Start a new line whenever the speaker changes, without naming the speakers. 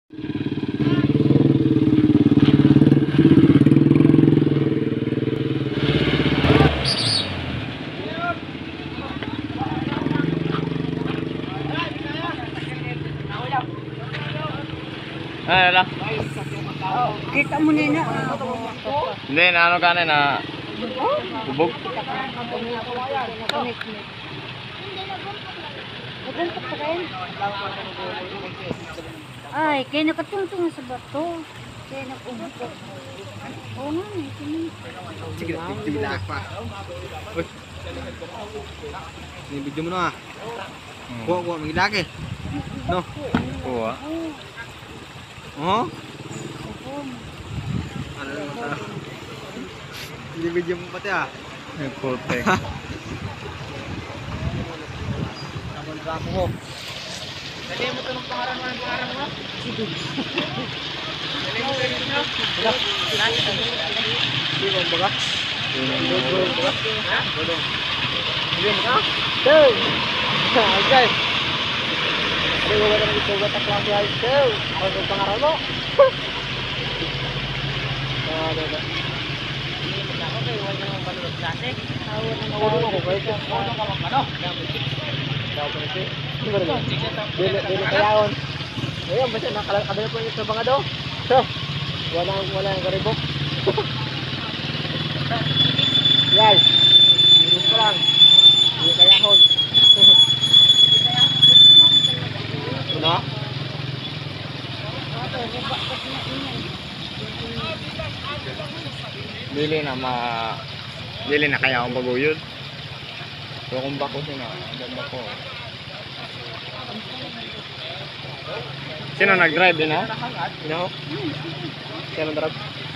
Ano?
Kita mo nina.
Hindi, na ano ka na bubog.
Ay, kaya nakatungtong sa bato. Kaya nag-ubok. Oo nga,
Sige, tibilak pa. Uy. Ini video mo na. Kuha, mangilaki. No?
Kuha.
Oh? Ano naman sa... Ini video mo pati ah.
Putek.
Naman drama mo. Dali mo ito ng pangaran mo. Sige. Dali mo ito nyo. Hindi mo baga? Hindi mo baga? Ha? Hindi mo baga? Go! Okay. Hindi mo baga ng ito batak lang guys. Go! Ako ng pangaran mo. Okay, huwag na mong balulog kasi. Nawala ako kayo. Nawala ka lang ano? Dili kayawon. Ayun, basta nakabila po yung sabang ado. So, wala yung karibo. Guys, minus ko lang. Dili kayahon. Ano?
Dili na kaya akong paguyod. So kung bako sino, ganda ko. Sino nag-drive din ha?
Sino? Sino nag-drive?